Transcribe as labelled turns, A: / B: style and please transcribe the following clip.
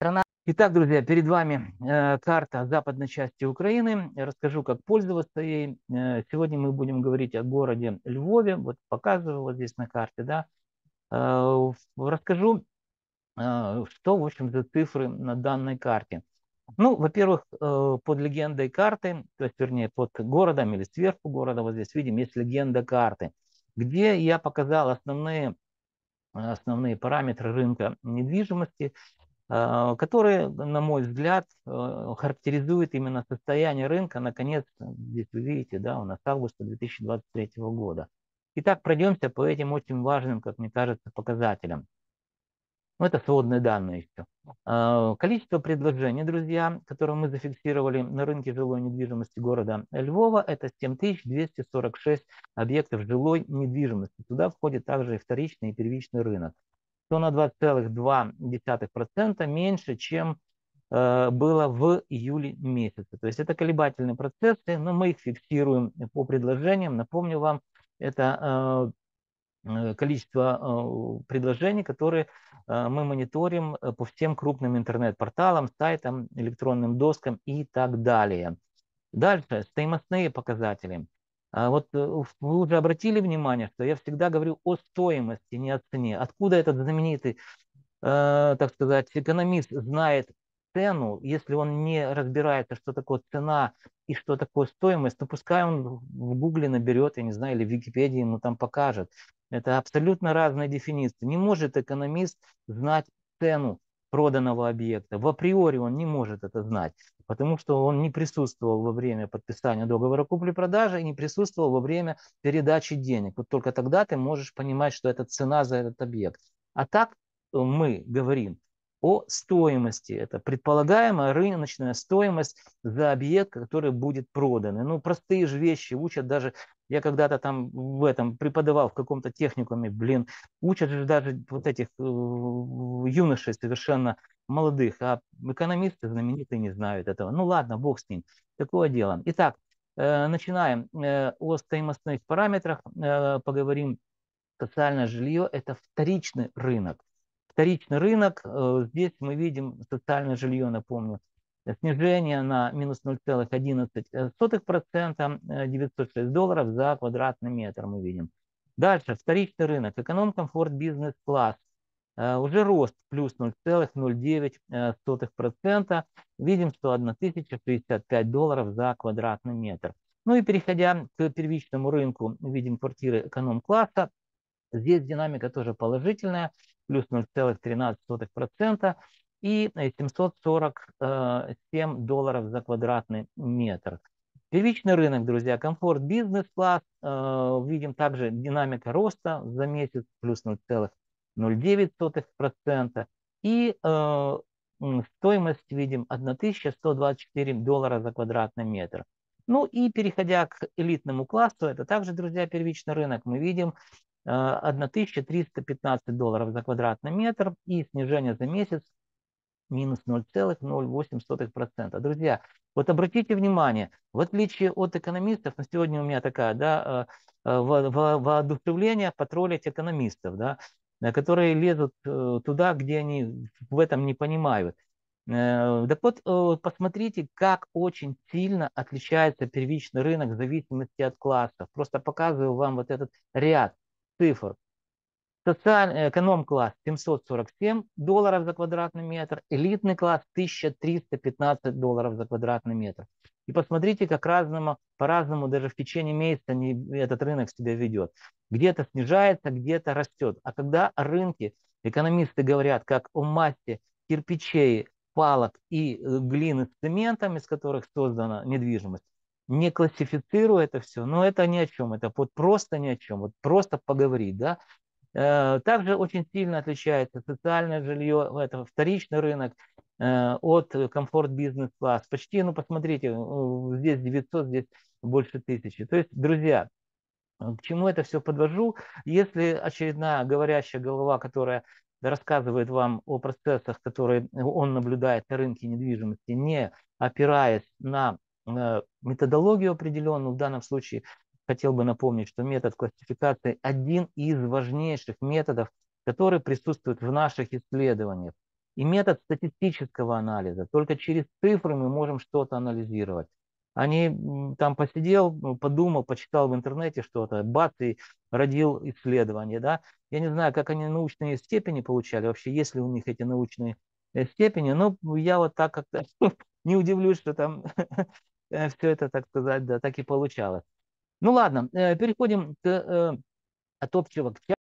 A: Итак, друзья, перед вами карта западной части Украины. Я расскажу, как пользоваться ей. Сегодня мы будем говорить о городе Львове. Вот показываю вот здесь на карте, да. Расскажу, что, в общем, за цифры на данной карте. Ну, во-первых, под легендой карты, то есть, вернее, под городом или сверху города, вот здесь видим, есть легенда карты, где я показал основные параметры рынка недвижимости, которые, на мой взгляд, характеризуют именно состояние рынка на конец, здесь вы видите, да, у нас августа 2023 года. Итак, пройдемся по этим очень важным, как мне кажется, показателям. Ну, это сводные данные еще. Количество предложений, друзья, которые мы зафиксировали на рынке жилой недвижимости города Львова, это 7246 объектов жилой недвижимости. Туда входит также и вторичный и первичный рынок, то на 2,2% меньше, чем было в июле месяце. То есть это колебательные процессы, но мы их фиксируем по предложениям. Напомню вам, это количество предложений, которые мы мониторим по всем крупным интернет-порталам, сайтам, электронным доскам и так далее. Дальше, стоимостные показатели. Вот вы уже обратили внимание, что я всегда говорю о стоимости, не о цене. Откуда этот знаменитый, так сказать, экономист знает цену, если он не разбирается, что такое цена и что такое стоимость, то пускай он в Гугле наберет, я не знаю, или в Википедии ему там покажет. Это абсолютно разные дефиниции. Не может экономист знать цену проданного объекта. В априори он не может это знать, потому что он не присутствовал во время подписания договора купли-продажи и не присутствовал во время передачи денег. Вот только тогда ты можешь понимать, что это цена за этот объект. А так мы говорим о стоимости. Это предполагаемая рыночная стоимость за объект, который будет продан. Ну, простые же вещи учат даже, я когда-то там в этом преподавал в каком-то техникуме, учат же даже вот этих юношей совершенно молодых, а экономисты знаменитые не знают этого. Ну ладно, бог с ним, такое дело. Итак, начинаем о стоимостных параметрах, поговорим. Социальное жилье – это вторичный рынок. Вторичный рынок, здесь мы видим социальное жилье, напомню, снижение на минус 0,11%, $906 за квадратный метр мы видим. Дальше, вторичный рынок, эконом-комфорт, бизнес-класс, уже рост плюс 0,09%. Видим, что $1065 за квадратный метр. Ну и переходя к первичному рынку, видим квартиры эконом-класса. Здесь динамика тоже положительная, плюс 0,13% и $747 за квадратный метр. Первичный рынок, друзья, комфорт, бизнес-класс. Видим также динамика роста за месяц, плюс 0,09%. И стоимость видим $1124 за квадратный метр. Ну и переходя к элитному классу, это также, друзья, первичный рынок, мы видим $1315 за квадратный метр и снижение за месяц минус 0,08%. Друзья, вот обратите внимание, в отличие от экономистов, на сегодня у меня такая, да, воодушевление потроллить экономистов, да, которые лезут туда, где они в этом не понимают. Так вот, посмотрите, как очень сильно отличается первичный рынок в зависимости от классов. Просто показываю вам вот этот ряд цифр. Эконом-класс $747 за квадратный метр, элитный класс $1315 за квадратный метр. И посмотрите, как по-разному даже в течение месяца этот рынок себя ведет. Где-то снижается, где-то растет. А когда рынки, экономисты говорят, как о массе кирпичей, палок и глины с цементом, из которых создана недвижимость, не классифицируя это все, но это ни о чем, это вот просто ни о чем, вот просто поговорить, да. Также очень сильно отличается социальное жилье, это вторичный рынок, от комфорт бизнес-класс. Почти, ну посмотрите, здесь 900, здесь больше 1000. То есть, друзья, к чему это все подвожу? Если очередная говорящая голова, которая рассказывает вам о процессах, которые он наблюдает на рынке недвижимости, не опираясь на методологию определенную, в данном случае хотел бы напомнить, что метод классификации один из важнейших методов, который присутствует в наших исследованиях. и метод статистического анализа. Только через цифры мы можем что-то анализировать. Они там посидел, подумал, почитал в интернете что-то, бац, и родил исследование, да. Я не знаю, как они научные степени получали, вообще есть ли у них эти научные степени, но я вот так как-то не удивлюсь, что там все это, так сказать, да, так и получалось. Ну ладно, переходим от общего к